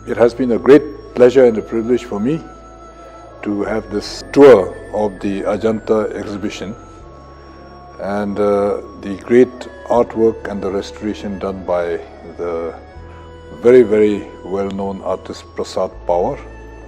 It has been a great pleasure and a privilege for me to have this tour of the Ajanta exhibition and the great artwork and the restoration done by the very well-known artist Prasad Pawar.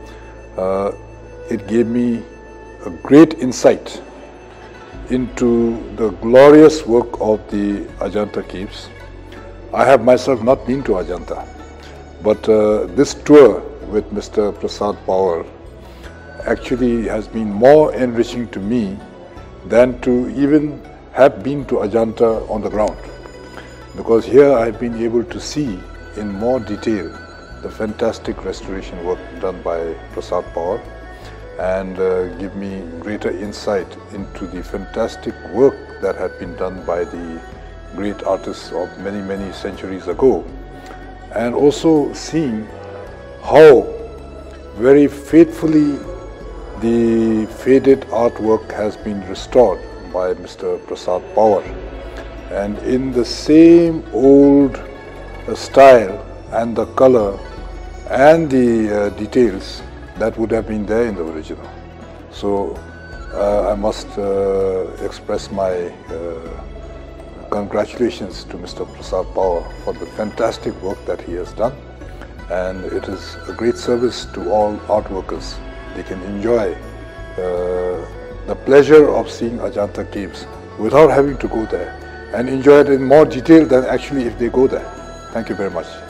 It gave me a great insight into the glorious work of the Ajanta caves. I have myself not been to Ajanta, but this tour with Mr. Prasad Pawar actually has been more enriching to me than to even have been to Ajanta on the ground, because here I've been able to see in more detail the fantastic restoration work done by Prasad Pawar and give me greater insight into the fantastic work that had been done by the great artists of many centuries ago, and also seeing how very faithfully the faded artwork has been restored by Mr. Prasad Pawar, and in the same old style and the color and the details that would have been there in the original. So I must express my congratulations to Mr. Prasad Pawar for the fantastic work that he has done, and it is a great service to all art workers. They can enjoy the pleasure of seeing Ajanta caves without having to go there and enjoy it in more detail than actually if they go there. Thank you very much.